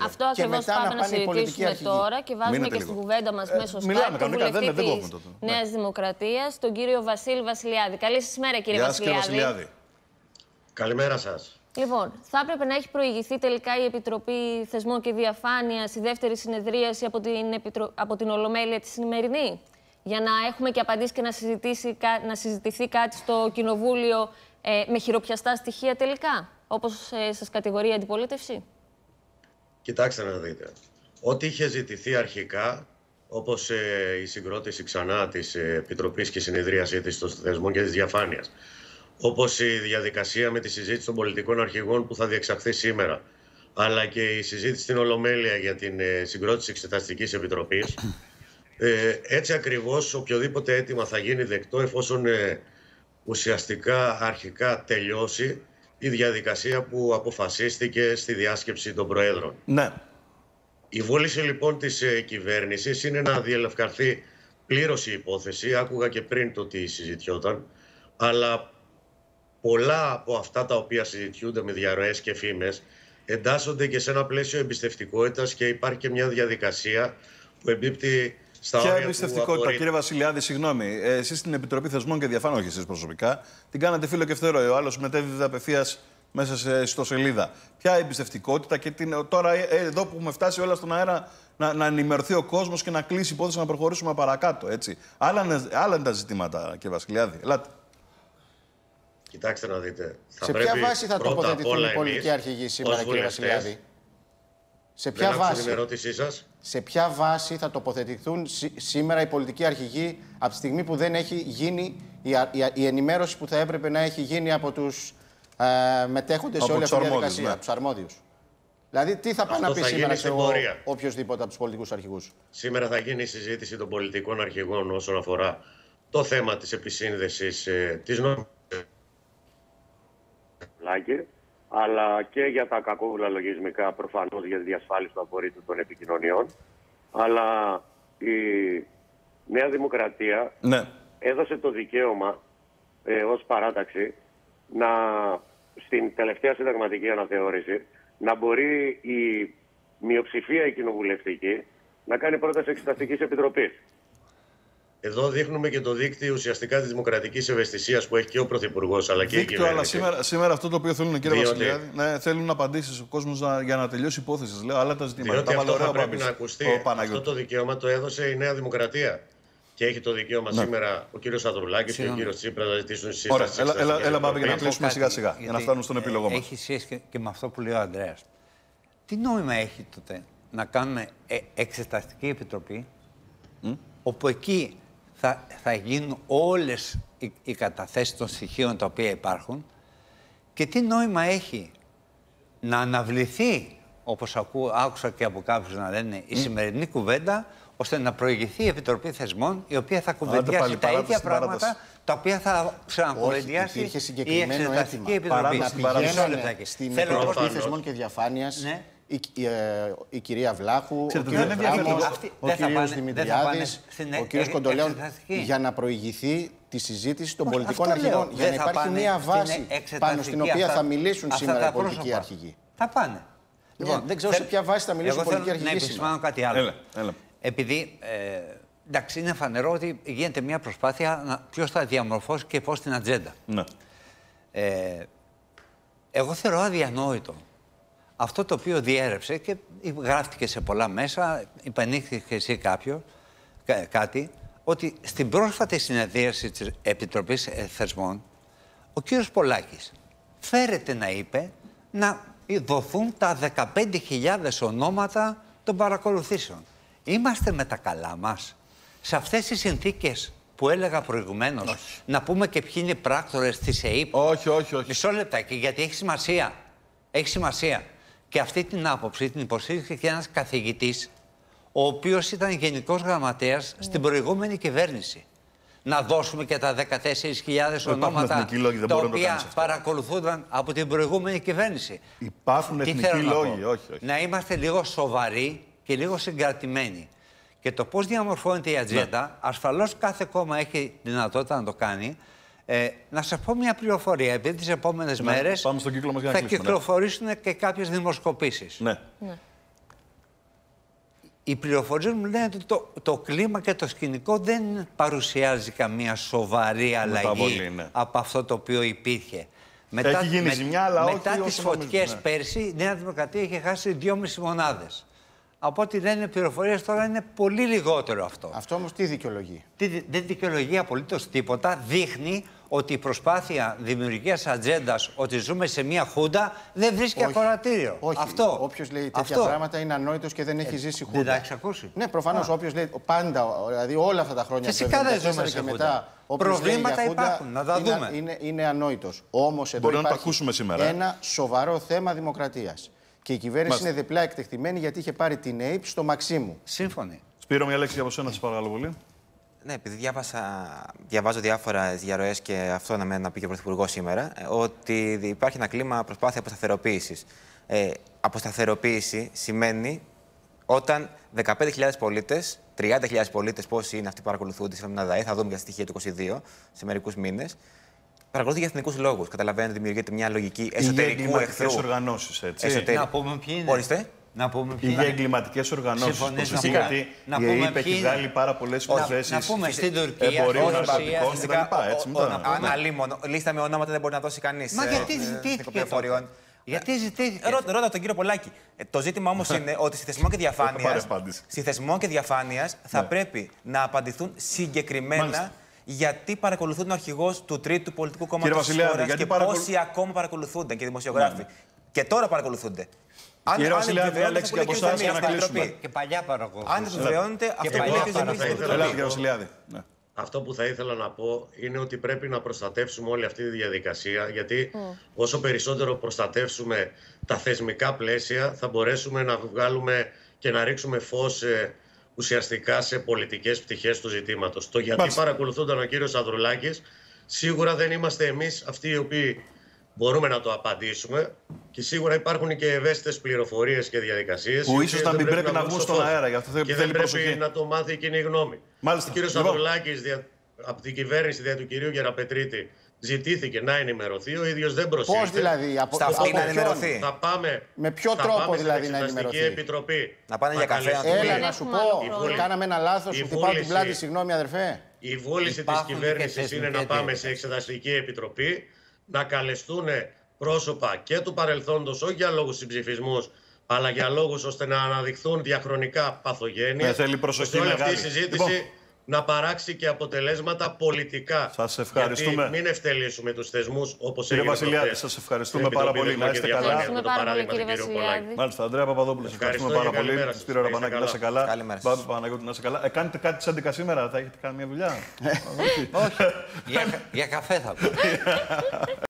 Αυτό ακριβώς πάμε να συζητήσουμε τώρα και βάζουμε και στην κουβέντα μας μέσω Skype τον βουλευτή της Νέας Δημοκρατίας, τον κύριο Βασίλη Βασιλιάδη. Καλή σας μέρα, κύριε Βασιλιάδη. Καλημέρα σας. Λοιπόν, θα έπρεπε να έχει προηγηθεί τελικά η Επιτροπή Θεσμών και Διαφάνειας, η δεύτερη συνεδρίαση από την Ολομέλεια τη σημερινή, για να έχουμε και απαντήσεις και να συζητηθεί κάτι στο Κοινοβούλιο με χειροπιαστά στοιχεία τελικά, όπως σας κατηγορεί η αντιπολίτευση. Κοιτάξτε να δείτε. Ό,τι είχε ζητηθεί αρχικά, όπως η συγκρότηση ξανά της Επιτροπής και η συνεδρίασή της των Θεσμών και της Διαφάνειας, όπως η διαδικασία με τη συζήτηση των πολιτικών αρχηγών που θα διεξαχθεί σήμερα, αλλά και η συζήτηση στην Ολομέλεια για την συγκρότηση Εξεταστικής Επιτροπής, έτσι ακριβώς οποιοδήποτε αίτημα θα γίνει δεκτό εφόσον ουσιαστικά αρχικά τελειώσει η διαδικασία που αποφασίστηκε στη διάσκεψη των Προέδρων. Ναι. Η βούληση λοιπόν της κυβέρνησης είναι να διελευκαρθεί πλήρως η υπόθεση. Άκουγα και πριν το τι συζητιόταν, αλλά πολλά από αυτά τα οποία συζητιούνται με διαρροές και φήμες εντάσσονται και σε ένα πλαίσιο εμπιστευτικότητας και υπάρχει και μια διαδικασία που εμπίπτει στα όρια. Ποια εμπιστευτικότητα, κύριε Βασιλιάδη, συγγνώμη. Εσείς στην Επιτροπή Θεσμών και Διαφάνειας, όχι εσείς προσωπικά, την κάνατε φίλο και φτερό. Ο άλλος μετέδιδε απευθείας μέσα σε ιστοσελίδα. Ποια εμπιστευτικότητα και τώρα εδώ που έχουμε φτάσει όλα στον αέρα να ενημερωθεί ο κόσμος και να κλείσει υπόθεση να προχωρήσουμε παρακάτω. Έτσι. Άλλα είναι τα ζητήματα, κύριε Βασιλιάδη. Ελάτε. Κοιτάξτε να δείτε. Σε ποια βάση θα τοποθετηθούν οι πολιτικοί αρχηγοί σήμερα, κύριε Βασιλιάδη? Σε ποια βάση? Την ερώτησή σας. Σε ποια βάση θα τοποθετηθούν σήμερα οι πολιτικοί αρχηγοί από τη στιγμή που δεν έχει γίνει η ενημέρωση που θα έπρεπε να έχει γίνει από τους μετέχοντες σε όλη αυτή τη διαδικασία, από τους αρμόδιους? Δηλαδή, τι θα πάει να πει σήμερα σε οποιοδήποτε από τους πολιτικούς αρχηγούς? Σήμερα θα γίνει η συζήτηση των πολιτικών αρχηγών όσον αφορά το θέμα της επισύνδεσης της νομικής, αλλά και για τα κακόβουλα λογισμικά, προφανώς για τη διασφάλιση του απορρίτου των επικοινωνιών. Αλλά η Νέα Δημοκρατία έδωσε το δικαίωμα ως παράταξη στην τελευταία συνταγματική αναθεώρηση να μπορεί η μειοψηφία η κοινοβουλευτική να κάνει πρόταση Εξεταστικής Επιτροπής. Εδώ δείχνουμε και το δίκτυο ουσιαστικά της δημοκρατικής ευαισθησίας που έχει και ο Πρωθυπουργός αλλά και η κυβέρνηση. Αλλά σήμερα αυτό το οποίο θέλουν, κύριε Βασιλιάδη, θέλουν απαντήσεις ο κόσμος για να τελειώσει η υπόθεση. Λέω, άλλα τα ζητήματα. Διότι αυτό θα πρέπει να ακουστεί. Αυτό το δικαίωμα το έδωσε η Νέα Δημοκρατία. Και έχει το δικαίωμα σήμερα ο κύριος Ανδρουλάκης και ο κύριος Τσίπρας να ζητήσουν σύσταση. Έλα, πάμε για να κλείσουμε σιγά-σιγά, για να φτάνουμε στον επίλογο μας. Έχει σχέση και με αυτό που λέει ο Ανδρέας. Τι νόημα έχει τότε να κάνουμε εξεταστική επιτροπή, όπου εκεί θα γίνουν όλες οι καταθέσεις των στοιχείων τα οποία υπάρχουν, και τι νόημα έχει να αναβληθεί, όπως άκουσα και από κάποιους να λένε, η σημερινή κουβέντα, ώστε να προηγηθεί η Επιτροπή Θεσμών, η οποία θα κουβεντιάσει τα ίδια πράγματα τα οποία θα ξανακουβεντιάσει η Εξεταστική Επιτροπή. Να πηγαίνουν στην Επιτροπή Θεσμών και Διαφάνειας η κυρία Βλάχου, ο κύριος Ράμος, ο κύριος Δημητριάδης, ο κύριος Κοντολέων, για να προηγηθεί τη συζήτηση των πολιτικών αρχηγών. Για να υπάρχει μια βάση πάνω στην οποία θα μιλήσουν σήμερα οι πολιτικοί αρχηγοί. Θα πάνε. Λοιπόν, δεν ξέρω σε ποια βάση θα μιλήσουν οι πολιτικοί αρχηγοί. Να επισημάνω κάτι άλλο. Επειδή εντάξει, είναι φανερό ότι γίνεται μια προσπάθεια ποιος θα διαμορφώσει και πώς την ατζέντα. Ναι. Εγώ θεωρώ αδιανόητο αυτό το οποίο διέρευσε και γράφτηκε σε πολλά μέσα, υπενήχθηκε εσύ κάτι, ότι στην πρόσφατη συνεδρίαση της Επιτροπής Θεσμών ο κύριος Πολάκης φέρεται να είπε να δοθούν τα 15.000 ονόματα των παρακολουθήσεων. Είμαστε με τα καλά μας. Σε αυτές τις συνθήκες που έλεγα προηγουμένως, να πούμε και ποιοι είναι οι πράκτορες της ΕΕΠ. Όχι. Μισό λεπτάκι, γιατί έχει σημασία. Έχει σημασία. Και αυτή την άποψη την υποστήριξε και ένας καθηγητής, ο οποίος ήταν γενικός γραμματέας στην προηγούμενη κυβέρνηση. Να δώσουμε και τα 14.000 ονόματα τα οποία παρακολουθούνταν από την προηγούμενη κυβέρνηση. Υπάρχουν εθνικοί λόγοι, όχι. Να είμαστε λίγο σοβαροί και λίγο συγκρατημένοι. Και το πώς διαμορφώνεται η ατζέντα, ασφαλώς κάθε κόμμα έχει δυνατότητα να το κάνει. Να σας πω μια πληροφορία. Επειδή τις επόμενες μέρες πάμε στον κύκλο μας για να θα κυκλοφορήσουν και κάποιες δημοσκοπήσεις. Οι πληροφορίες μου λένε ότι το κλίμα και το σκηνικό δεν παρουσιάζει καμία σοβαρή αλλαγή από αυτό το οποίο υπήρχε. Έχει γίνει ζημιά, αλλά όχι μετά τις φωτιές πέρσι, η Νέα Δημοκρατία είχε χάσει 2,5 μονάδες. Από ό,τι λένε οι πληροφορίες τώρα είναι πολύ λιγότερο αυτό. Αυτό όμως τι δικαιολογεί? Δεν δικαιολογεί απολύτως τίποτα. Δείχνει ότι η προσπάθεια δημιουργίας ατζέντας ότι ζούμε σε μια χούντα δεν βρίσκει ακροατήριο. Όχι. Αυτό. Όποιος λέει τέτοια πράγματα είναι ανόητος και δεν έχει ζήσει χούντα. Δεν τα έχεις ακούσει? Ναι, προφανώς. Όποιος λέει πάντα, δηλαδή όλα αυτά τα χρόνια. Φυσικά δεν ζούμε σε χούντα. Προβλήματα υπάρχουν, να τα δούμε. Είναι ανόητος. Όμως εδώ υπάρχει ένα σοβαρό θέμα δημοκρατίας. Και η κυβέρνηση είναι διπλά εκτεθειμένη γιατί είχε πάρει την ΑΕΠ στο Μαξίμου. Σύμφωνοι. Σπύρο, μια λέξη από σένα, σας παρακαλώ πολύ. Ναι, επειδή διαβάζω διάφορες διαρροές και αυτό να πει και ο Πρωθυπουργός σήμερα, ότι υπάρχει ένα κλίμα προσπάθεια αποσταθεροποίησης. Αποσταθεροποίηση σημαίνει όταν 15.000 πολίτες, 30.000 πολίτες, πόσοι είναι αυτοί που παρακολουθούνται σε μια ΔΑΕ, θα δούμε για στοιχεία του 2022, σε μερικούς μήνες, παρακολουθεί για εθνικούς λόγους. Καταλαβαίνετε, δημιουργείται μια λογική εσωτερικού εχθρού. Οι οργανώσεις, έτσι. Να πούμε ποιοι είναι. Ορίστε. Οι εγκληματικές οργανώσεις. Γιατί η ΕΕΠ έχει βγάλει πάρα πολλές υποθέσεις. Να πούμε στην Τουρκία, εμπορίου ναρκωτικών κτλ. Αλίμονο. Λίστα με ονόματα δεν μπορεί να δώσει κανείς. Μα γιατί ζητήθηκε αυτό? Γιατί ζητήθηκε? Ρώτα τον κύριο Πολάκη. Το ζήτημα όμως είναι ότι στη θεσμό και διαφάνειας θα πρέπει να απαντηθούν συγκεκριμένα γιατί παρακολουθούν τον αρχηγός του τρίτου πολιτικού κόμματος της χώρας και πόσοι ακόμα παρακολουθούνται και δημοσιογράφοι. Και τώρα παρακολουθούνται. Κύριε Βασιλιάδη, μια λέξη και από εσάς για να κλείσουμε. Και παλιά παρακολουθούνται. Αν επιβεβαιώνεται, αυτό που λέει Αυτό που θα ήθελα να πω είναι ότι πρέπει να προστατεύσουμε όλη αυτή τη διαδικασία, γιατί όσο περισσότερο προστατεύσουμε τα θεσμικά πλαίσια, θα μπορέσουμε να βγάλουμε και να ρίξουμε φως ουσιαστικά σε πολιτικές πτυχές του ζητήματος. Το γιατί παρακολουθούνταν ο κύριος Ανδρουλάκης, σίγουρα δεν είμαστε εμείς αυτοί οι οποίοι μπορούμε να το απαντήσουμε και σίγουρα υπάρχουν και ευαίσθητες πληροφορίες και διαδικασίες που ίσως να μην πρέπει να βγουν στον αέρα, γι' αυτό και δεν πρέπει να το μάθει η κοινή γνώμη. Ο κύριος Ανδρουλάκης από την κυβέρνηση δια του κυρίου Γεραπετρίτη ζητήθηκε να ενημερωθεί, ο ίδιος δεν προσήλθε. Πώς δηλαδή, από να ενημερωθεί. Θα πάμε, με ποιο τρόπο δηλαδή να ενημερωθεί? Επιτροπή. Να πάνε για καφέ. Έλα να σου πω, κάναμε ένα λάθος, σου χτυπάω την πλάτη, συγγνώμη αδερφέ. Η βούληση της κυβέρνησης είναι να πάμε σε εξεταστική επιτροπή, να καλεστούν πρόσωπα και του παρελθόντος, όχι για λόγους συμψηφισμούς, αλλά για λόγους ώστε να αναδειχθούν διαχρονικά παθογένειες. Θέλει προσοχή όλη μεγάλη. αυτή η συζήτηση να παράξει και αποτελέσματα πολιτικά. Σας ευχαριστούμε. Γιατί μην ευτελίσουμε τους θεσμούς όπως έγινε. Κύριε Βασιλιάδη, σας ευχαριστούμε πάρα πολύ. Να είστε καλά. Ευχαριστούμε πάρα πολύ, κύριε Βασιλιάδη. Μάλιστα, Ανδρέα Παπαδόπουλο, σας ευχαριστούμε πάρα πολύ. Σπύρο Ραπανάκη, να είστε καλά. Παναγιώτη, να είστε καλά. Κάνετε κάτι στις 11 σήμερα, θα έχετε κάνει μια δουλειά? Όχι. Για καφέ θα πω.